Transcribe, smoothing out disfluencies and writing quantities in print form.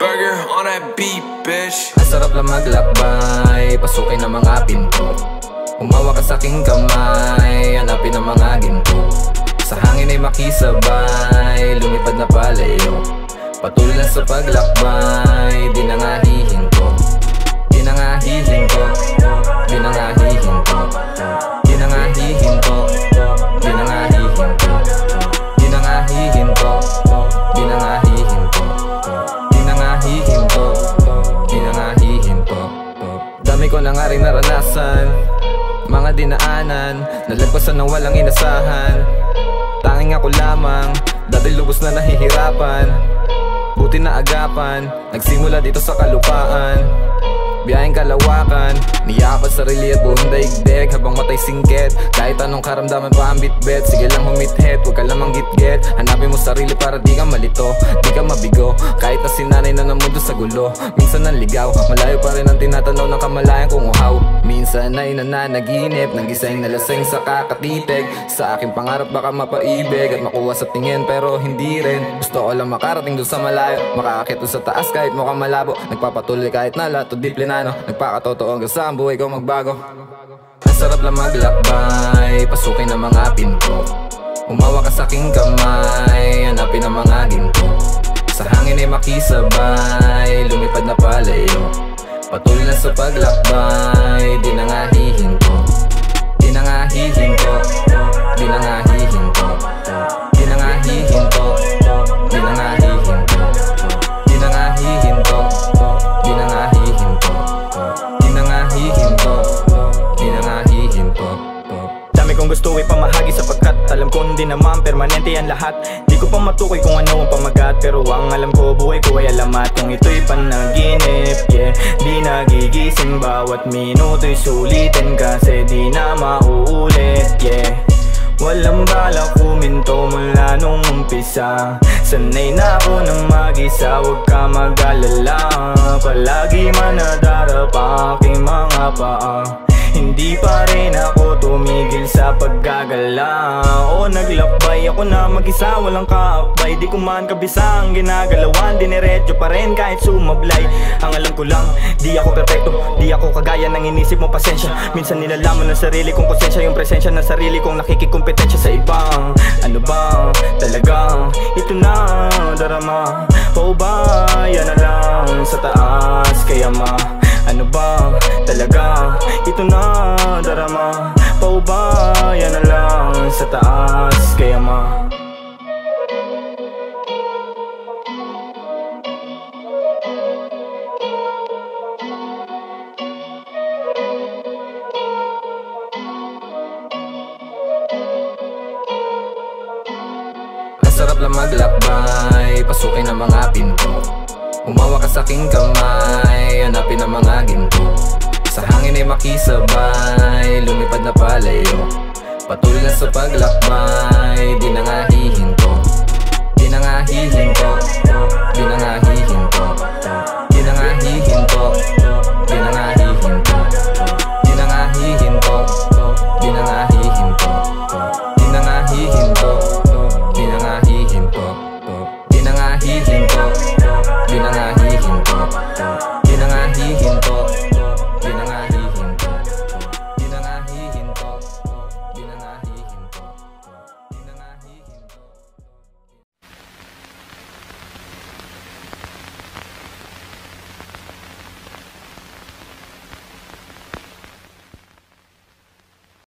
Burger on that beat, bitch. Ang sarap lang maglakbay, pasukin ang mga pinto. Umawa ka sa aking kamay, hanapin ang mga ginto. Sa hangin ay makisabay, lumipad na palayo. Patuloy lang sa paglakbay, di na nga hihinto. Di na nga hihinto, di na nga hihinto. Di na nga hihinto, di na nga hihinto. Di na nga hihinto, di na nga hihinto. Di na nga hihinto, di na nga hihinto. Dami ko na nga rin naranasan, mga dinaanan, nalagpasan ng walang inasahan. Tanging ako lamang, dati lubos na nahihirapan. Buti na agapan, nagsimula dito sa kalupaan. Biyaheng kalawakan, niyakap at sarili at buong daigdig. Habang matay singkit, kahit anong karamdaman pa ang bitbit. Sige lang humit-hit, huwag ka lamang git-get. Hanapin mo sarili para di ka malito, di ka mabigo. Kahit na sinanay na ng mundo sa gulo, minsan nanligaw, malayo pa rin ang tinatanaw ng kamalayan kong uhaw. Minsan ay nananaginip ng gising na lasing sa kakatitig. Sa aking pangarap baka mapaibig at makuha sa tingin, pero hindi rin. Gusto ko lang makarating doon sa malayo, makaakit doon sa taas kahit mukhang malabo. Nagpapatuloy kahit nalato di plinano, nagpakatotoo hanggang sa ang buhay ko magbago. Ang sarap lang maglakbay, pasukin ang mga pinto. Umawa ka sa aking kamay, hanapin ang mga ginto. Sa hangin ay makisabay, lumipad na palayo. Patuloy lang sa paglakbay, di na nga hihinto. Di na nga hihinto, di na nga hihinto. Di na nga hihinto, di na nga hihinto. Di na nga hihinto, di na nga hihinto. Di na nga hihinto, di na nga hihinto. Dami kong gusto ipamahagi sapagkat alam ko hindi naman permanente yan lahat. Di ko pa matukoy kung ano ang pamagat, pero ang alam ko buhay ko ay alamat. Kung ito'y panaginip, yeah, di nagigising. Bawat minuto'y sulitin kasi di na mauulit, yeah. Walang balak huminto mula nung umpisa. Sanay na ako ng mag-isa, huwag ka mag-alala. Palagi manadarap ang aking mga paa. Hindi pa rin ako tumigil sa paggagala. O naglakbay ako na mag-isa, walang kaakbay. Di ko man kabisa ang ginagalawan, diniretso pa rin kahit sumablay. Ang alam ko lang, di ako perfecto, di ako kagaya ng inisip mo, pasensya. Minsan nilalaman ng sarili kong konsensya, yung presensya ng sarili kong nakikikompetensya sa ibang. Ano bang talagang ito na darama? O ba yan na lang sa taas kaya ma? Ano ba talaga ito na darama? O ba yan na lang sa taas kaya ma? Ang sarap lang maglakbay, pasukin ang mga pinto. Umawa ka sa aking kamay, hanapin ang mga ginto. Sa hangin ay makisabay, lumipad na palayo. Patuloy lang sa paglakbay, di na nga hihinto. Di na nga hihinto, di na nga hihinto.